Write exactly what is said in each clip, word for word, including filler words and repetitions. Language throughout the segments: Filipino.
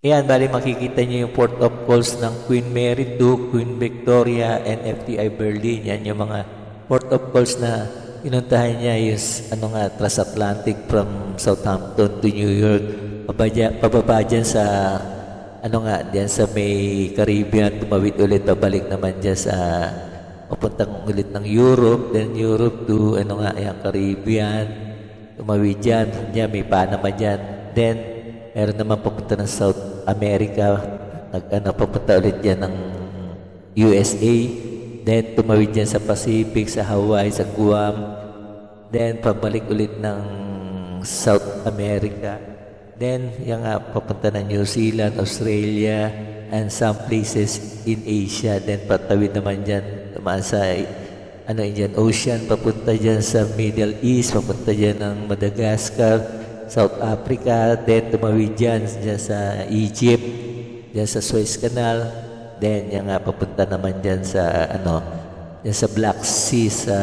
Ayan, bali makikita nyo yung port of calls ng Queen Mary two, Queen Victoria, and F T I Berlin. Yan yung mga port of calls na pinuntahan niya, yung ano nga, transatlantic from Southampton to New York. Pababa, pababa dyan sa, ano nga, dyan sa may Caribbean, tumawid ulit, pabalik naman dyan sa, papuntang ulit ng Europe, then Europe to, ano nga, yung Caribbean, tumawid dyan, dyan, may Panama dyan. Then, meron naman papunta ng South America, nag, ano, papunta ulit dyan ng U S A. Then, tumawid dyan sa Pacific, sa Hawaii, sa Guam. Then, pabalik ulit ng South America. Then, yung nga, papunta ng New Zealand, Australia, and some places in Asia. Then, patawid naman dyan, tumaan sa, ano, Indian Ocean, papunta dyan sa Middle East, papunta dyan ng Madagascar, South Africa. Then, tumawid dyan, dyan sa Egypt, dyan sa Suez Canal. Then, yung nga, papunta naman dyan sa, ano, dyan sa Black Sea, sa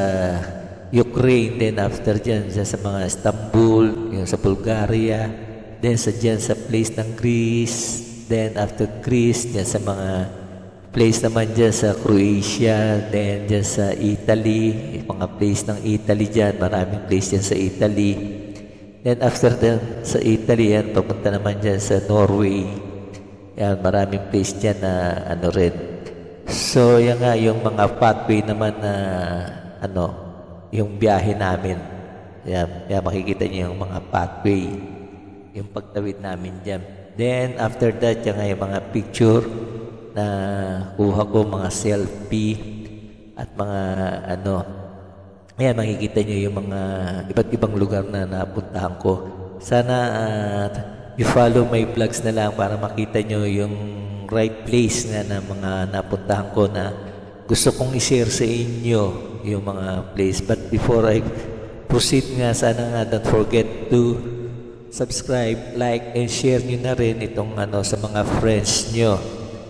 Ukraine. Then, after dyan, dyan sa mga Istanbul, yung sa Bulgaria. Then, sa dyan sa place ng Greece. Then, after Greece, dyan sa mga place naman dyan sa Croatia. Then, dyan sa Italy, yung mga place ng Italy dyan. Maraming place dyan sa Italy. Then, after dyan sa Italy, yan, papunta naman dyan sa Norway. Yan, maraming place dyan na ano rin. So, yan nga, yung mga pathway naman na ano, yung biyahe namin. Yan, yan makikita niyo yung mga pathway, yung pagtawid namin dyan. Then, after that, yan nga yung mga picture na kuha ko, mga selfie, at mga ano, yan, makikita niyo yung mga iba't ibang lugar na napuntahan ko. Sana, uh, i-follow my vlogs na lang para makita nyo yung right place na, na mga napuntahan ko na gusto kong i-share sa inyo yung mga place. But before I proceed nga, sana nga don't forget to subscribe, like, and share nyo na rin itong ano sa mga friends nyo.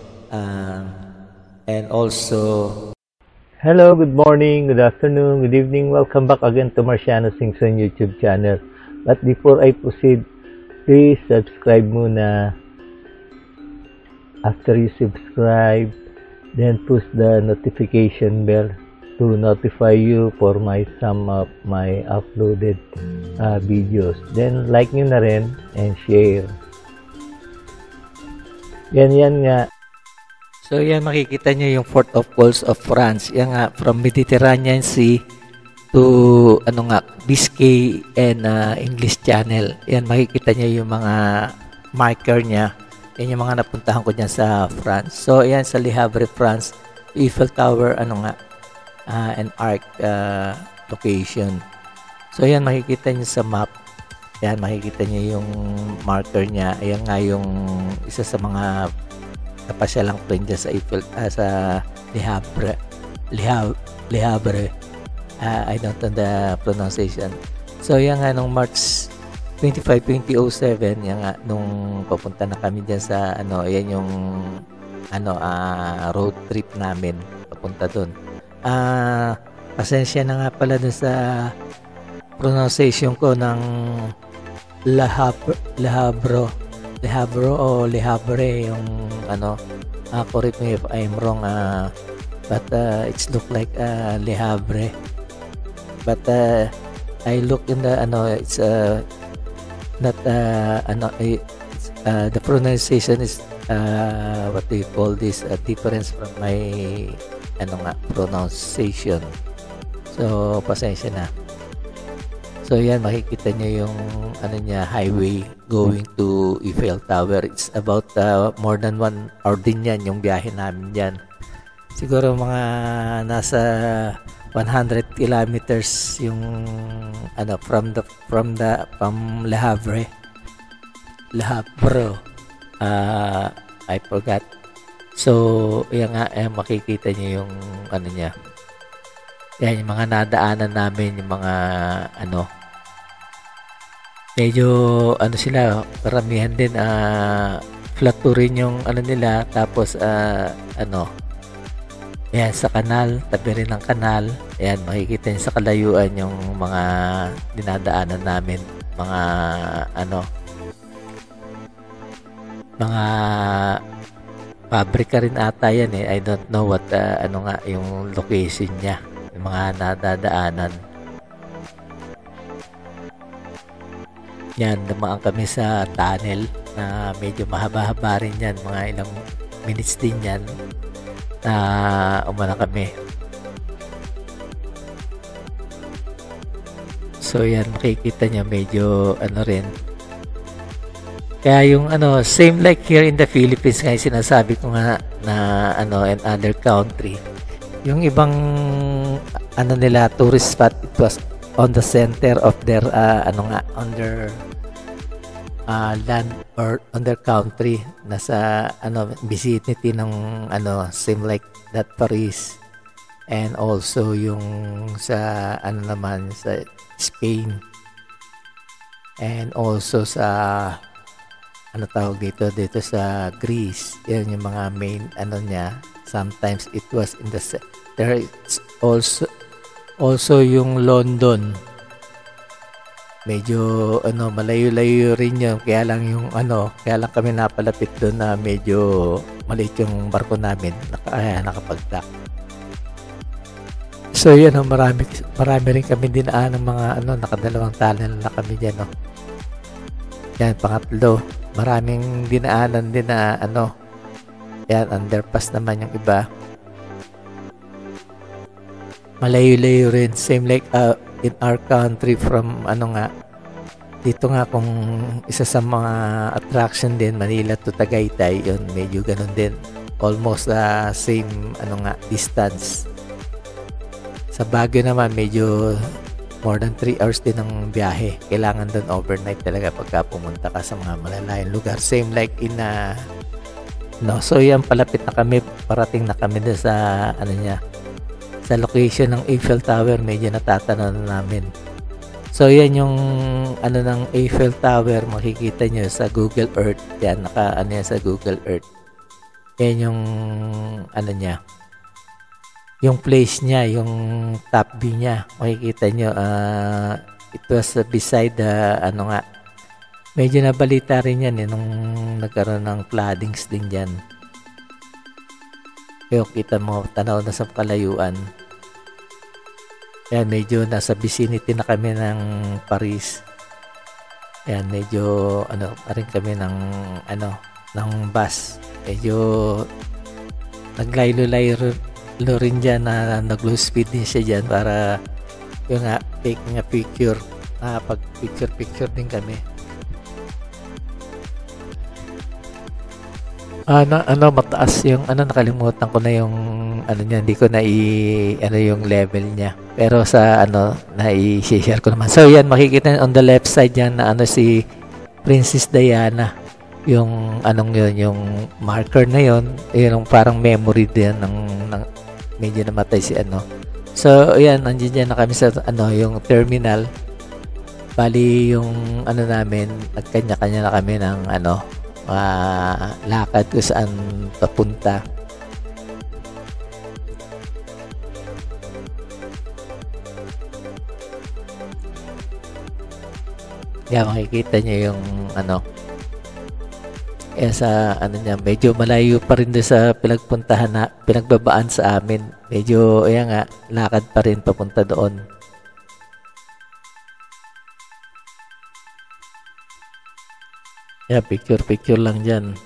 Uh, and also, hello, good morning, good afternoon, good evening. Welcome back again to Marciano Singson YouTube channel. But before I proceed, please subscribe muna. After you subscribe, then push the notification bell to notify you for my some of my uploaded uh, videos. Then like nyo na rin and share. Yan yan nga. So yan, makikita nyo yung Port of Calls of France. Yan nga, from Mediterranean Sea to ano nga, Biscay and uh, English Channel. Yan, makikita niyo yung mga marker niya. Yan yung mga napuntahan ko dyan sa France. So, yan sa Le Havre, France. Eiffel Tower, ano nga, uh, and Arc uh, location. So, yan, makikita niyo sa map. Yan, makikita niyo yung marker niya. Ayan nga yung isa sa mga napasyalang plane dyan sa Eiffel, uh, sa Le Havre. Le Havre. Le Havre. Uh, I don't know the pronunciation. So, yan nga, nung March twenty-fifth, twenty oh seven, yan nga, nung papunta na kami dyan sa, ano, yan yung, ano, uh, road trip namin, papunta dun. Ah, uh, pasensya na nga pala dun sa pronunciation ko ng Le Havre, Le Havre, Le Havre o Le Havre, yung, ano, uh, correct me if I'm wrong, uh, but uh, it's look like uh, Le Havre. But uh, I look in the ano, it's uh, not uh, ano, it's, uh, the pronunciation is uh, what do you call this, a difference from my ano nga pronunciation. So pasensya na. So yan, makikita niyo yung ano niya, highway going to Eiffel Tower. It's about uh, more than one hour din yan yung biyahe namin dyan. Siguro mga nasa one hundred kilometers yung ano from the from the from Le Havre Le Havre uh, I forgot. So yan nga, eh, makikita niyo yung ano niya, yan yung mga nadaanan namin, yung mga ano, medyo ano sila, karamihan din uh, flat to rin yung ano nila, tapos uh, ano, ayan, sa kanal, tabi rin ng kanal. Ayan, makikita niyo sa kalayuan yung mga dinadaanan namin. Mga, ano, mga pabrika rin ata yan eh. I don't know what uh, ano nga yung location niya, yung mga nadadaanan. Yan, dumaan kami sa tunnel na medyo mahaba-haba rin yan, mga ilang minutes din yan na umana kami. So yan, makikita nyo medyo ano rin. Kaya yung ano, same like here in the Philippines nga sinasabi ko nga na ano, and other country. Yung ibang ano nila, tourist spot, it was on the center of their uh, ano nga, on their uh, land or on their country. Nasa ano, vicinity ng ano, same like that Paris. And also yung sa ano naman, sa Spain. And also sa ano tawag dito dito sa Greece. Yan yung mga main ano niya. Sometimes it was in the there is also also yung London. Medyo ano malayo-layo rin yun, kaya lang yung ano kaya lang kami napalapit doon na medyo maliit yung barko namin, naka, ay, nakapag-dock. So yan, no, marami marami rin kami dinaan ng mga ano, nakadalawang tunnel na kami diyan, no. Yan, pangatlo, maraming dinaanan din na ano, yan, underpass naman yung iba. Malayo-layo rin, same like uh, in our country from ano nga, dito nga kung isa sa mga attraction din, Manila to Tagaytay, yun, medyo ganun din, almost uh, same ano nga, distance. Sa Baguio naman, medyo more than three hours din ang biyahe. Kailangan doon overnight talaga pagka pumunta ka sa mga malalayong lugar. Same like in uh, no. So yan, palapit na kami, parating na kami doon sa ano niya, sa location ng Eiffel Tower. Medyo natatanaw na namin. So yan yung ano ng Eiffel Tower, makikita nyo sa Google Earth. Yan, naka ano yan sa Google Earth. Yan yung ano niya, yung place niya, yung top view niya, makikita nyo, uh, it was uh, beside the, uh, ano nga, medyo nabalita rin yan, eh, nung nagkaroon ng floodings din dyan. Kaya kita mo, tanaw na sa kalayuan. Ayan, medyo nasa vicinity na kami ng Paris. Ayan, medyo, ano, rin kami ng, ano, ng bus. Medyo, naglaylo-laylo rin dyan na nag-low speed din siya dyan para yung nga, take nga picture, ah, pag picture picture din kami. Ano, ano mataas yung ano, nakalimutan ko na yung ano niya, hindi ko na i ano yung level niya, pero sa ano na i-share ko naman. So yan, makikita on the left side yan na ano, si Princess Diana, yung anong yun, yung marker na yun, yun yung parang memory din ng, ng medyo namatay si ano. So ayan, nandiyan dyan na kami sa ano, yung terminal. Bali yung ano namin, nagkanya-kanya na kami ng ano, uh, lakad kung saan papunta. Yan, makikita nyo yung ano, eh sa ano niya, medyo malayo pa rin doon sa pinagpuntahan na, pinagbabaan sa amin. Medyo, ayan nga, lakad pa rin papunta doon. Yeah, picture-picture lang dyan.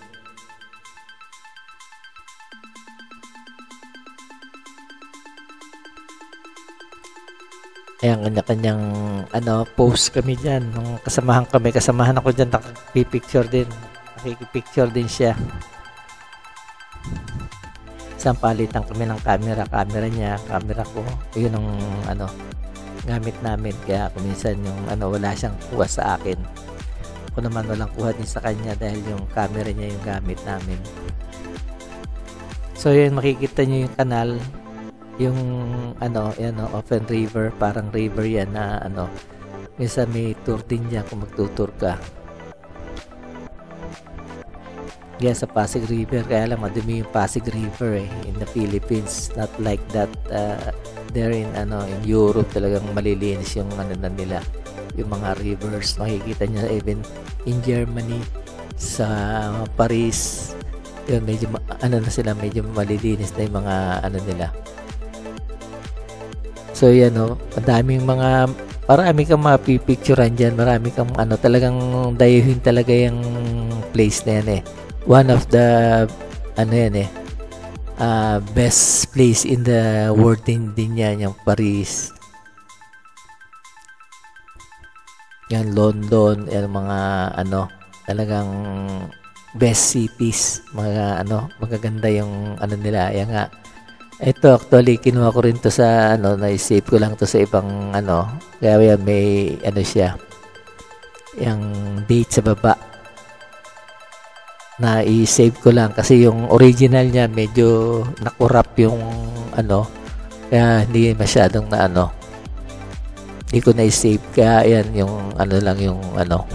Ayan, kanya-kanyang ano, post kami dyan. Nung kasamahan kami, kasamahan ako dyan, nakikipicture din. Nakikipicture din siya. Isang palitan kami ng camera. Camera niya, camera ko. Yun ang ano, gamit namin. Kaya kung minsan yung ano, wala siyang kuha sa akin. Ako naman walang kuha din sa kanya dahil yung camera niya yung gamit namin. So yun, makikita niyo yung kanal. Yung ano, yan o, open river. Parang river yan na ano. Minsan may tour din niya kung magtutour ka. Yeah, sa Pasig River, kaya lang madumi yung Pasig River eh, in the Philippines. Not like that uh, there in ano, in Europe, talagang malilinis yung ano na nila, yung mga rivers. Makikita niya even in Germany, sa Paris. Yun, medyo ano na sila, medyo malilinis na yung mga ano nila. So yan o, madaming mga, marami kang mapipicturean dyan, marami kang ano, talagang dayuhin talaga yung place na yan eh. One of the ano yan eh, uh, best place in the world din, din yan, yung Paris. Yan, London, yung mga ano, talagang best cities, mga ano, magaganda yung ano nila. Yan nga, ito actually kinuha ko rin to sa ano, na-save ko lang to sa ibang ano, kaya yan may ano siya, yung date sa baba na i-save ko lang kasi yung original niya medyo nakurap yung ano, kaya hindi masyadong na ano, hindi ko na-save, kaya yan yung ano lang yung ano,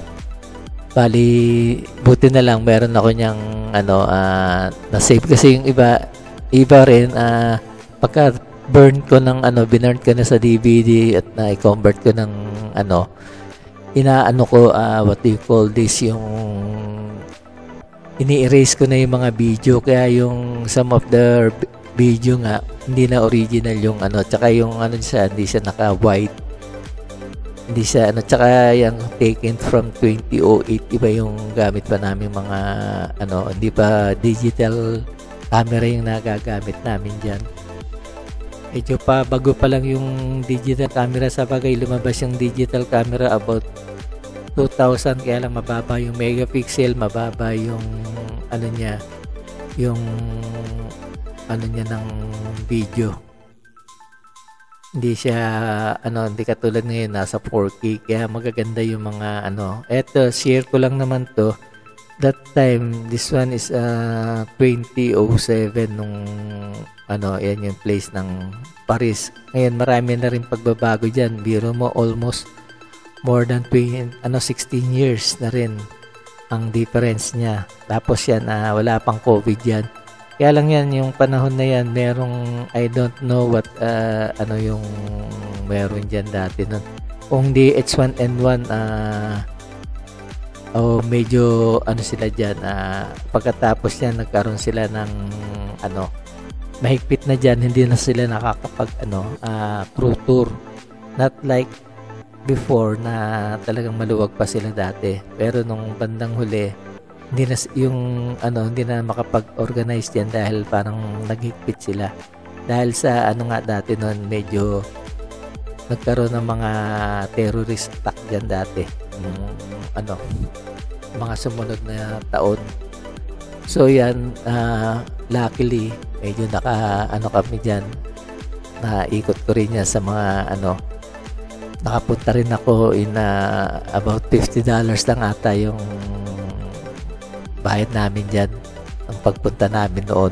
bali buti na lang meron ako niyang ano, uh, na-save kasi yung iba iba rin uh, pagka burn ko ng ano, binurn ko na sa D V D at na-convert ko ng ano, inaano ko uh, what do you call this, yung ini-erase ko na yung mga video, kaya yung some of the video nga hindi na original yung ano, tsaka yung ano siya, hindi siya naka-white, hindi siya ano, tsaka yung taken from twenty oh eight, iba yung gamit pa namin mga ano, hindi pa digital camera yung nagagamit namin dyan. Medyo pa bago pa lang yung digital camera, sa bagay lumabas yung digital camera about two thousand, kaya lang mababa yung megapixel, mababa yung ano niya, yung ano niya ng video. Hindi siya ano, hindi katulad ngayon nasa four K, kaya magaganda yung mga ano. Eto, share ko lang naman to. That time, this one is uh, twenty oh seven nung ano, yan yung place ng Paris. Ngayon marami na rin pagbabago dyan. Biro mo, almost more than twenty, ano, sixteen years na rin ang difference niya. Tapos yan, uh, wala pang COVID yan. Kaya lang yan, yung panahon na yan, merong, I don't know what, uh, ano yung meron dyan dati nun. Kung di H one N one, ah, uh, oh, medyo, ano sila dyan, uh, pagkatapos yan, nagkaroon sila ng, ano, mahigpit na dyan, hindi na sila nakakapag, ano, uh, crew tour. Not like before na talagang maluwag pa sila dati. Pero nung bandang huli, hindi na yung ano, hindi na makapag-organize diyan dahil parang naghigpit sila. Dahil sa ano nga dati noon, medyo nagkaroon ng mga terrorist attack diyan dati. Yung ano, mga sumunod na taon. So yan, uh, luckily medyo naka ano kami diyan. Naikot ko rin yan sa mga ano, nakapunta rin ako in uh, about fifty dollars lang ata yung bayad namin dyan ang pagpunta namin noon.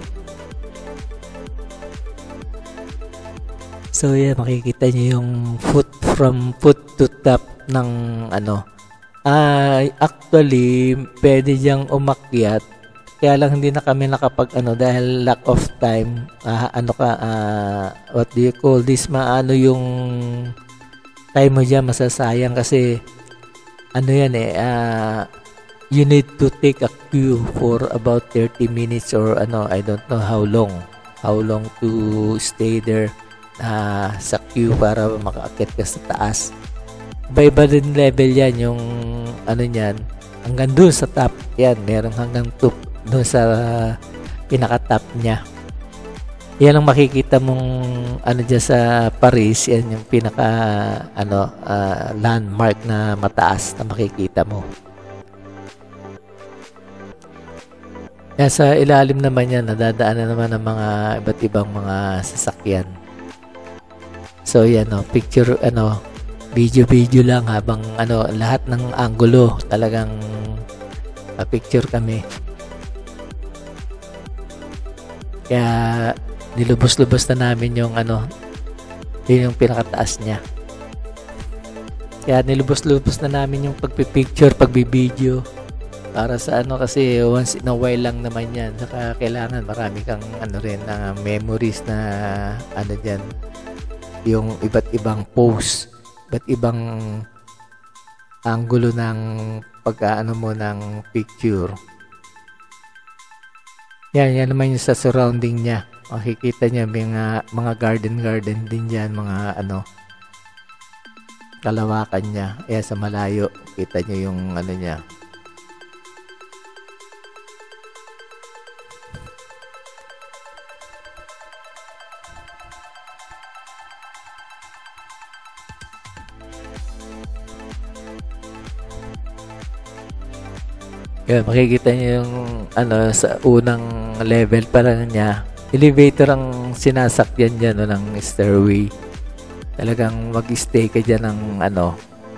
So yeah, makikita nyo yung foot from foot to top ng ano, uh, actually pwede dyang umakyat, kaya lang hindi na kami nakapag ano dahil lack of time. Uh, ano ka, uh, what do you call this, maano yung time mo dyan, masasayang kasi ano yan eh, uh, you need to take a queue for about thirty minutes or ano, I don't know how long how long to stay there uh, sa queue para makaakyat ka sa taas. Iba-iba din level yan, yung ano yan, hanggang doon sa top yan, meron hanggang top doon sa uh, pinaka-top nya. Yan ang makikita mong ano dyan sa Paris, yan yung pinaka ano, uh, landmark na mataas na makikita mo. Kaya sa ilalim naman yan, nadadaanan naman ng mga iba't ibang mga sasakyan. So yan o, picture, ano, video-video lang habang ano, lahat ng angulo talagang pa-picture kami. Kaya nilubos-lubos na namin yung ano, yun yung pinakataas niya. Kaya nilubos-lubos na namin yung pagpipicture, pagbibideo. Para sa ano, kasi once in a while lang naman yan. Saka kailangan marami kang ano rin, uh, memories na ano dyan. Yung iba't ibang pose, iba't ibang angulo ng pag-aano mo ng picture. Yan, yan naman yung sa surrounding niya. Makikita niya mga, mga garden-garden din dyan, mga ano, kalawakan niya. Kaya sa malayo, kita niyo yung ano niya. Yan, makikita niyo yung ano, sa unang level pa lang niya. Elevator ang sinasakyan niya, no, ng stairway. Talagang mag-stay ka dyan ng ano,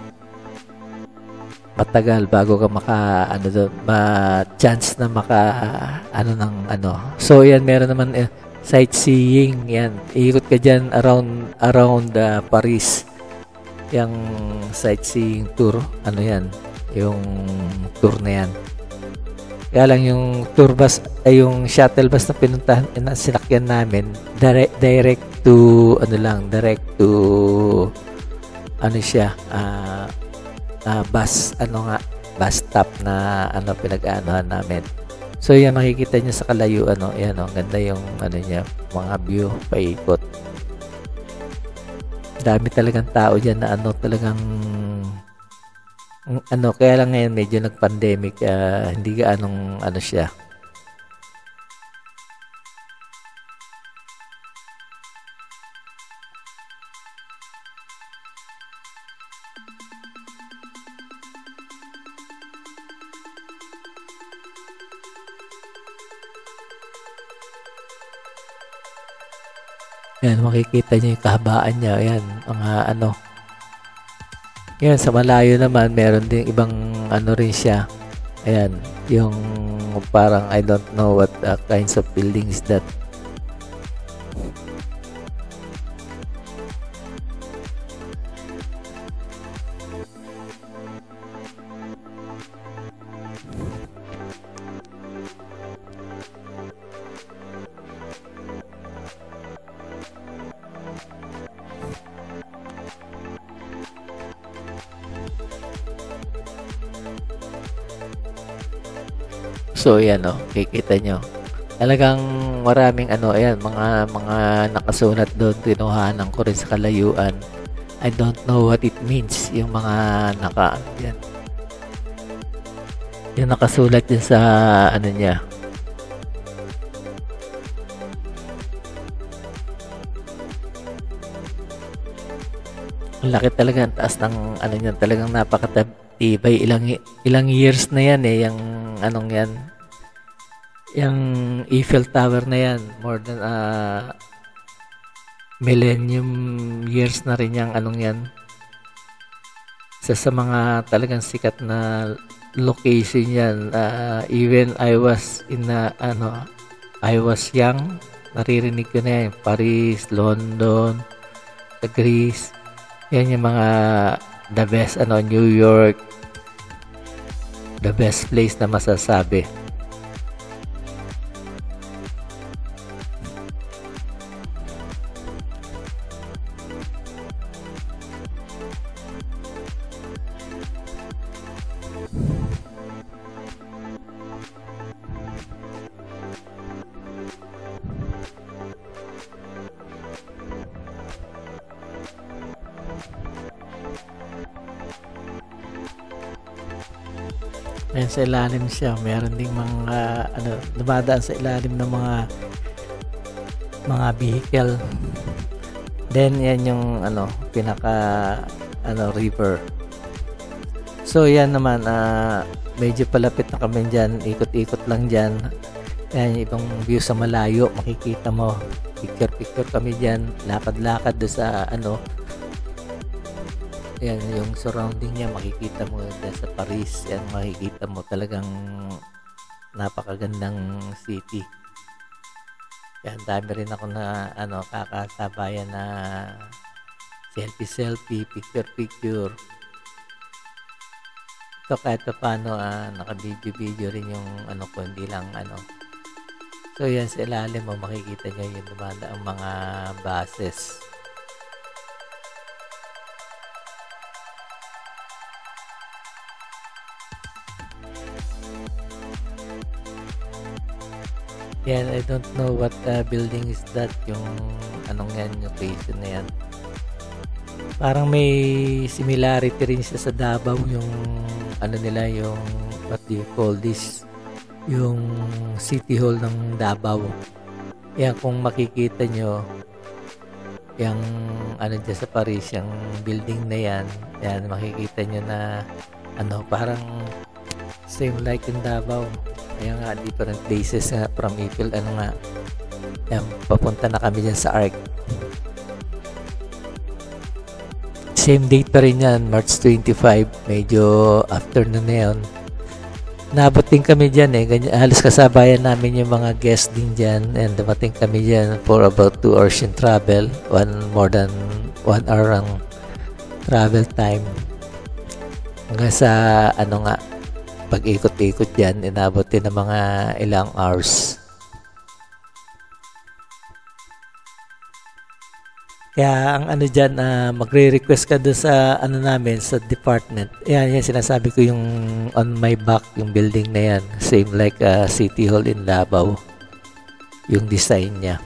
matagal bago ka maka ano doon, ma-chance na maka ano ng ano. So yan, meron naman eh, sightseeing yan. Ikot ka dyan around around uh, Paris. Yung sightseeing tour, ano yan, yung tour na yan. Kaya lang yung tour bus ay yung shuttle bus na pinuntahan na sinakyan namin, direct, direct to ano lang, direct to ano siya, uh, uh, bus ano nga, bus stop na ano pinag-aanohan namin. So yan, makikita niyo sa kalayo ano, yan oh, ganda yung ano niya, mga view paikot. Dami talagang tao diyan na ano, talagang ano, kaya lang ngayon medyo nag-pandemic, uh, hindi gaanong ano siya. Yan, makikita niyo yung kahabaan niya. Yan, mga ano. Yan, sa malayo naman, meron din ibang ano rin siya. Ayan, yung parang I don't know what uh, kinds of buildings that. So yan, oh, kikita nyo. Talagang maraming ano, ayan, mga mga nakasulat doon, tinuhanan ko rin sa kalayuan. I don't know what it means, yung mga naka, yan. Yung nakasulat din sa ano niya. Ang laki talaga, ang taas ng ano niyan, talagang napakatibay. Ilang ilang years na yan eh, yung anong yan. Yung Eiffel Tower na yan, more than uh, millennium years na rin yung anong yan. Isa sa mga talagang sikat na location yan. Uh, even I was in a, ano, I was young, naririnig ko na yan. Paris, London, Greece. Yan yung mga the best, ano, New York, the best place na masasabi. Ayan, sa ilalim siya, meron ding mga ano, dumadaan sa ilalim ng mga mga vehicle. Then yan yung ano, pinaka ano, river. So yan naman, uh, medyo palapit na kami dyan, ikot-ikot lang dyan. Ayan, yung ibang view sa malayo, makikita mo, picture-picture kami dyan, lakad-lakad do sa ano. Yan, yung surrounding niya, makikita mo dyan sa Paris. Yan, makikita mo talagang napakagandang city. Yan, dami rin ako na ano, kakasabayan na selfie-selfie, picture-picture. Ito kahit pa paano, ah, naka-video-video rin yung ano ko, hindi lang ano. So yan, sa ilalim mo, makikita nyo yung dumanda ang mga buses. Yan, I don't know what uh, building is that, yung anong yan, yung location na yan. Parang may similarity rin siya sa Davao, yung ano nila, yung what do you call this, yung City Hall ng Davao. Yan, kung makikita nyo, yung ano dyan sa Paris, yung building na yan, yan, makikita nyo na ano, parang same like in Davao. Ayan nga, different places nga from Eiffel, ano nga, yan, papunta na kami dyan sa Arc. Same date pa rin yan, March twenty-five, medyo afternoon na yun. Naabot din kami dyan eh, ganyan, halos kasabayan namin yung mga guests din dyan, and dumating kami dyan for about two hours in travel, one more than one hour ang travel time. Hanggang sa ano nga, pag-ikot-ikot dyan, inabot din ng mga ilang hours. Kaya ang ano dyan, uh, magre-request ka doon sa ano namin, sa department. Yan, yan sinasabi ko yung on my back, yung building na yan. Same like uh, City Hall in Davao. Yung design niya.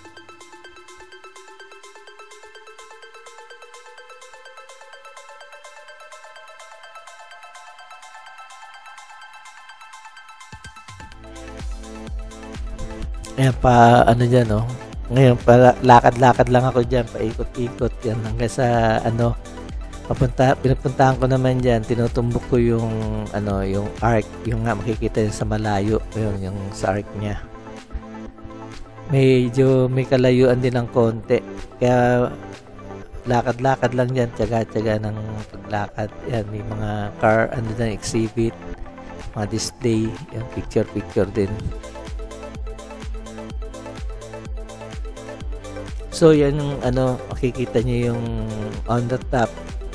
Ayan pa, ano dyan, no? Ngayon, para lakad-lakad lang ako dyan, paikot-ikot yan hanggang sa, ano, papunta, pinupuntahan ko naman dyan, tinutumbok ko yung, ano, yung arc, yung nga makikita yun sa malayo, yun, yung sa arc niya. Medyo may kalayuan din ng konti, kaya lakad-lakad lang dyan, tiyaga-tiyaga ng paglakad. Yan, may mga car, ano dyan, exhibit, mga display, yan, picture-picture din. So yan yung ano, makikita nyo yung on the top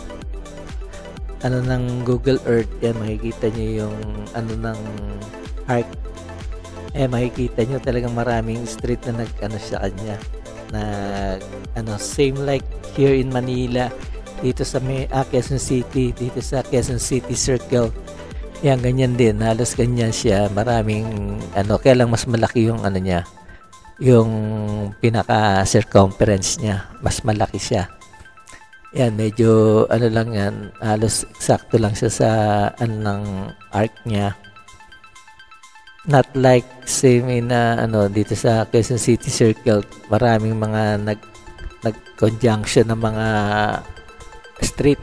ano ng Google Earth, yan makikita nyo yung ano ng arc. Eh makikita nyo talagang maraming street na nag ano sa kanya, na ano, same like here in Manila, dito sa may ah, Quezon City, dito sa Quezon City Circle. Yan, ganyan din, halos ganyan siya, maraming ano, kaya lang mas malaki yung ano niya, yung pinaka circumference niya, mas malaki siya. Yan, medyo ano lang yan, halos sakto lang siya sa ano ng arc niya. Not like same in uh, ano dito sa Quezon City Circle, maraming mga nag nag conjunction ng mga street.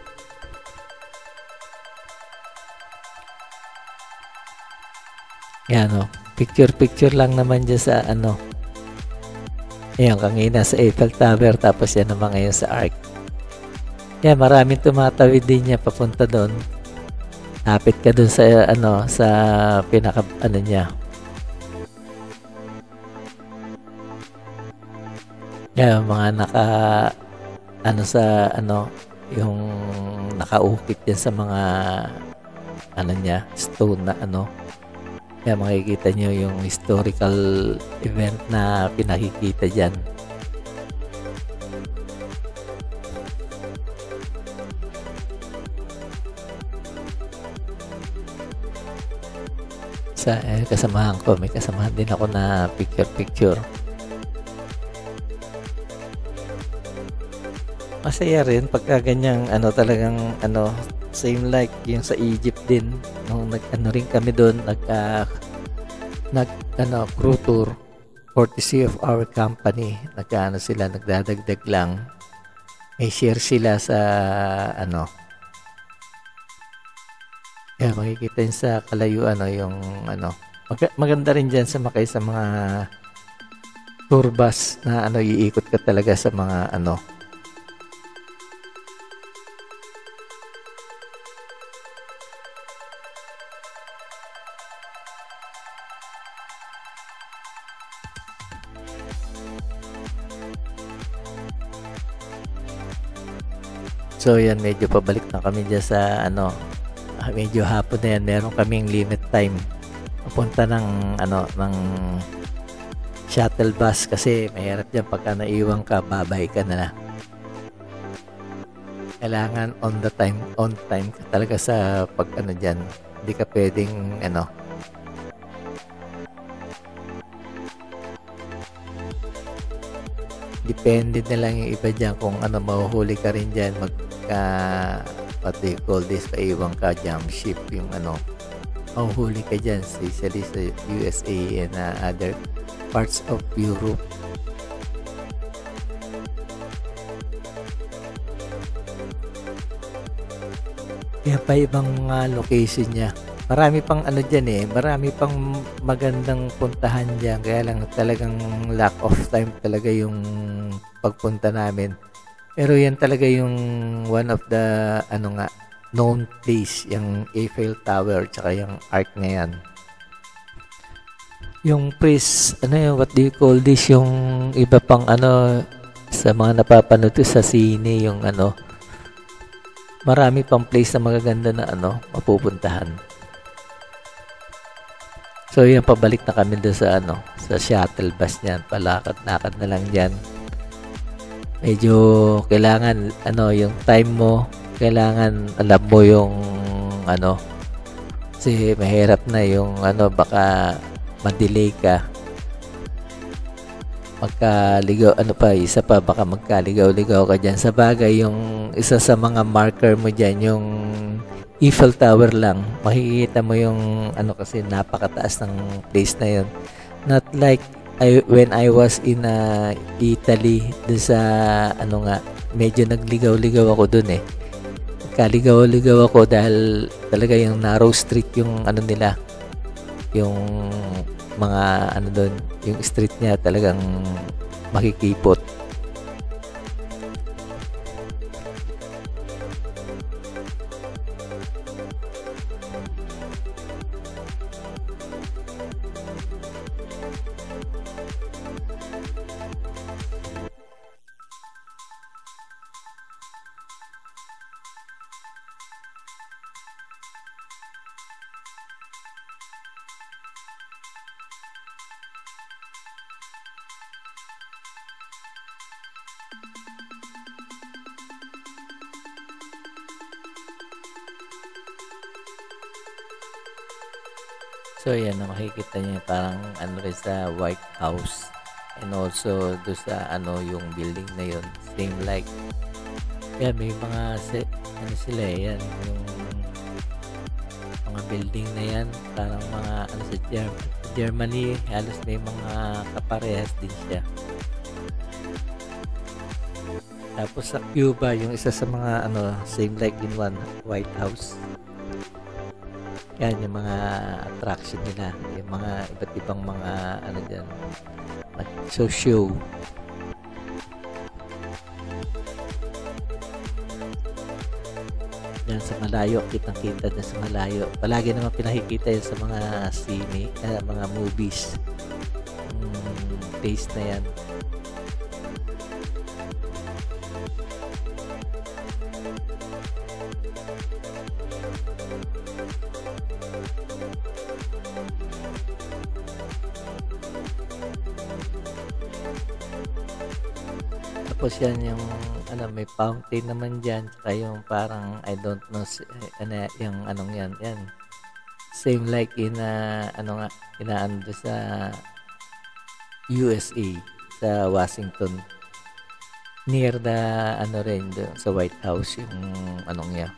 Yan, no, picture-picture lang naman dyan sa ano. Ayan, kanina sa Eiffel Tower, tapos yan naman ngayon sa Arc. Yan, maraming tumatawid din niya papunta doon. Lapit ka doon sa ano, sa pinaka ano niya. Yan, mga naka ano sa ano, yung nakaukit yan sa mga ano niya, stone na ano. Kaya makikita nyo yung historical event na pinakikita dyan. Sa eh, kasamahan ko, may kasamahan din ako na picture-picture. Masaya rin pagka ganyang ano, talagang ano, same like yung sa Egypt din, nung nag ano rin kami doon, nag uh, nag ano crew tour courtesy of our company, nagkaano sila, nagdadagdag lang, may share sila sa ano, kaya makikita yun sa kalayuan, ano, yung ano, mag- maganda rin dyan sa makay sa mga tour bus na ano, iikot ka talaga sa mga ano. So yan, medyo pabalik na kami dyan sa ano, medyo hapon na yan, meron kaming limit time papunta ng ano, ng shuttle bus kasi mahirap dyan pagka naiwan ka, babay ka na. Kailangan on the time, on time ka talaga sa pag ano dyan, hindi ka pwedeng ano. depende na lang yung iba dyan kung ano, mahuhuli ka rin dyan, magka, what do you call this, paiwang ka, jump ship, yung ano, mahuhuli ka dyan, especially sa U S A and uh, other parts of Europe. Kaya pa ibang mga location niya. Marami pang ano dyan eh. Marami pang magandang puntahan dyan. Kaya lang talagang lack of time talaga yung pagpunta namin. Pero yan talaga yung one of the ano nga known place. Yung Eiffel Tower tsaka yung Arc na yan. Yung priest, ano yung what do you call this? Yung iba pang ano sa mga napapanood sa sine yung ano. Marami pang place na magaganda na ano, mapupuntahan. So, yan, pabalik na kami doon sa ano, sa shuttle bus niyan. Palakad-lakad na lang diyan. Medyo kailangan ano, yung time mo, kailangan alam mo yung ano, kasi mahirap na yung ano, baka ma-delay ka. Magkaligaw, ano pa, isa pa, baka magkaligaw-ligaw ka dyan. Sa bagay, yung isa sa mga marker mo dyan, yung Eiffel Tower lang, makikita mo yung, ano kasi, napakataas ng place na yun. Not like, I, when I was in uh, Italy, dun sa, ano nga, medyo nagligaw-ligaw ako dun eh. Kaligaw-ligaw ako dahil talaga yung narrow street yung, ano nila, yung mga ano doon, yung street niya talagang makikipot. So yan, makikita niyo parang ano rin sa White House and also do sa ano yung building na yun, same like yan, may mga se, ano sila eh, yan yung mga building na yan parang mga ano sa Germ- Germany, halos may mga kaparehas din siya. Tapos sa Cuba, yung isa sa mga ano, same like in one White House. Yan yung mga attraction nila, yung mga iba't ibang mga ano dyan, so show. Yan sa malayo, kitang kita na sa malayo. Palagi naman pinakikita yun sa mga sine, eh, mga movies. Hmm, place na yan. Tapos yan yung ano, may fountain naman dyan, tsaka yung parang I don't know ano, yung anong yan, yan same like in uh, ano nga, inaano sa U S A sa Washington near the ano rin do, sa White House yung anong yan.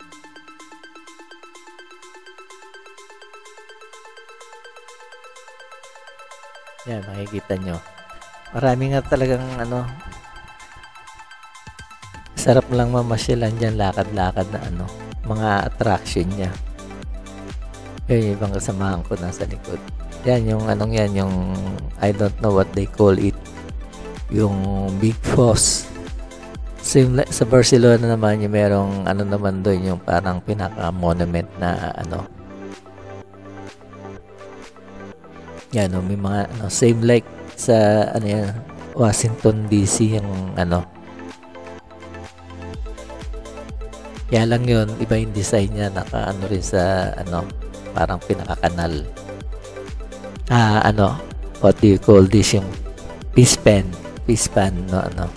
Yan, makikita nyo marami nga talagang ano, sarap lang mamasyalan dyan, lakad-lakad na ano, mga attraction niya. Yung ibang kasamahan ko nasa likod. Yan, yung anong yan, yung I don't know what they call it. Yung Big Foss. Same like, sa Barcelona naman, yung merong ano naman doon, yung parang pinaka-monument na ano. Yan, no, may mga ano, same like sa ano yan, Washington D C yung ano. Kaya lang yun, iba yung design niya, naka-ano rin sa, ano, parang pinaka-kanal. Ah, ano, what do you call this, yung fish pan, fish pan, no, ano.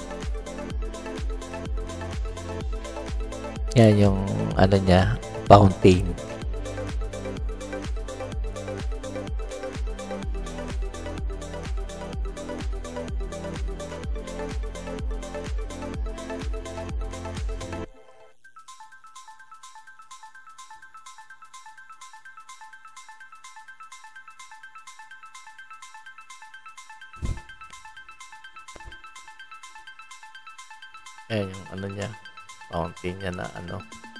Yan yung, ano niya, fountain. Ayan yung ano niya, fountain niya na ano.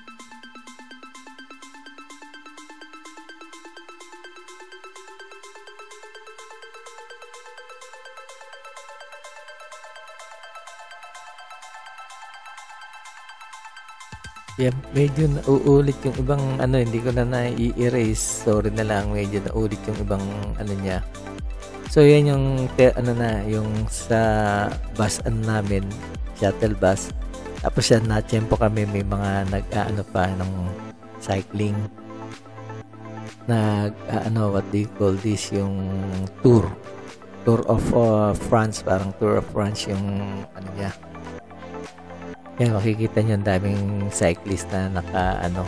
Yeah, medyo nauulit yung ibang ano, hindi ko na na-i-erase. Sorry na lang, medyo nauulit yung ibang ano niya. So yan yung ano na, yung sa bus ano namin, shuttle bus. Tapos yan, na-tempo kami, may mga nag-ano pa ng cycling. Nag ano, what do you call this, yung tour. Tour of uh, France, parang tour of France yung ano niya. Yan, makikita nyo ang daming cyclist na naka ano.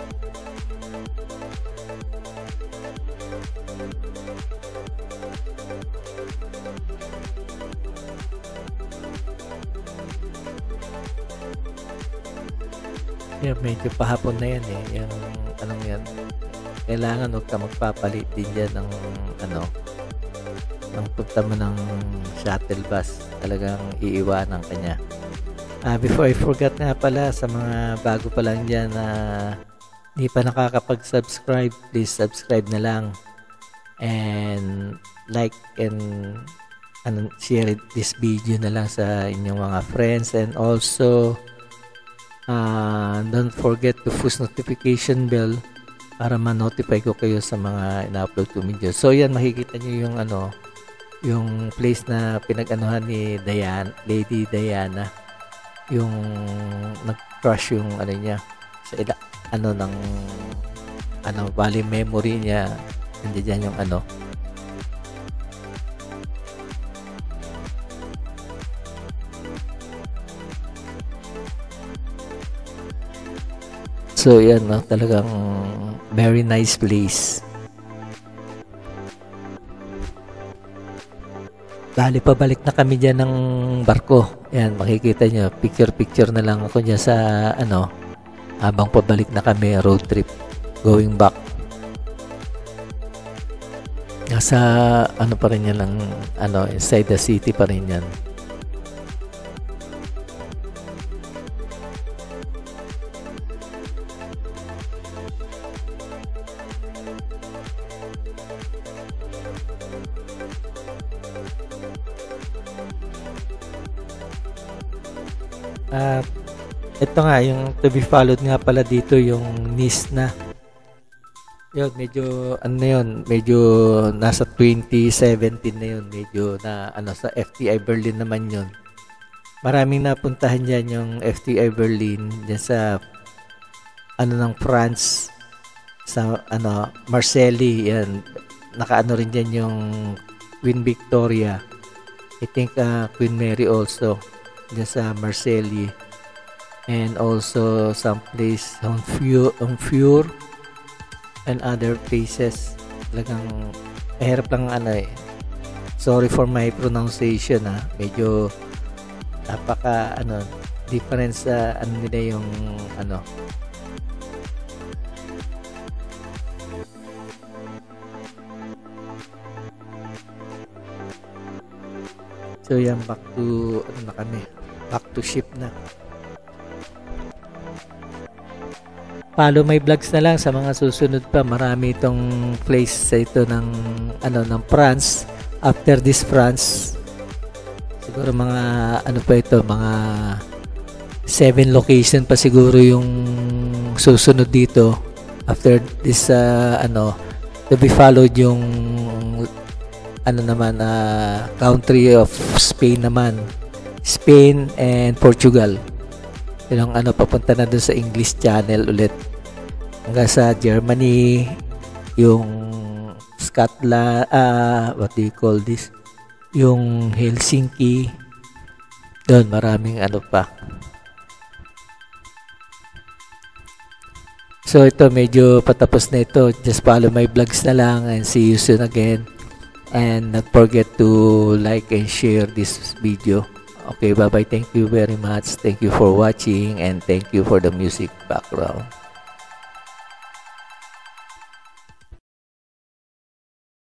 Yan, medyo pahapon na yan eh. Yung anong yan. Kailangan huwag ka magpapalit din dyan ng ano, ng punta mo ng shuttle bus. Talagang iiwanan ka niya. Uh, before I forgot nga pala, sa mga bago pa lang dyan na hindi pa nakakapag-subscribe, please subscribe na lang and like and ano, share this video na lang sa inyong mga friends, and also uh, don't forget to push notification bell para ma-notify ko kayo sa mga ina-upload ko video. So yan, makikita nyo yung ano, yung place na pinag-anuhan ni Diana, Lady Diana, yung nag-crush yung ano niya sa ila, ano ng ano, bali memory niya, nandiyan yung ano. So yan, no, talagang very nice place. Bali, pabalik na kami dyan ng barko. Yan, makikita nyo, picture-picture na lang ako dyan sa, ano, habang pabalik na kami, road trip, going back. Nasa, ano pa rin yan lang, ano, inside the city pa rin yan. At uh, ito nga, yung to be followed nga pala dito, yung Nice na. Yun, medyo, ano na yun, medyo nasa twenty seventeen na yun, medyo na, ano, sa F T I Berlin naman yun. Maraming napuntahan dyan yung F T I Berlin, dyan sa, ano, ng France, sa, ano, Marseille, yan, nakaano rin dyan yung Queen Victoria. I think, uh, Queen Mary also, dyan sa Marseille, and also some place on Fure, on Fure and other places. Talagang mahirap lang ano eh. Sorry for my pronunciation ha. Medyo napaka ano, difference sa ano nila yung ano. So yan, back to ano na kami, back to ship na. Follow my vlogs na lang sa mga susunod pa. Marami itong place sa ito ng ano, ng France. After this France, siguro mga ano pa ito, mga seven location pa siguro yung susunod dito. After this uh, ano, to be followed yung ano naman, uh, country of Spain naman, Spain and Portugal. Yung ano, papunta na dun sa English channel ulit, hanggang sa Germany, yung Scotland, uh, what do you call this, yung Helsinki, doon maraming ano pa. So ito, medyo patapos na ito. Just follow my vlogs na lang and see you soon again. And not forget to like and share this video Okay, bye-bye. Thank you very much. Thank you for watching and thank you for the music background.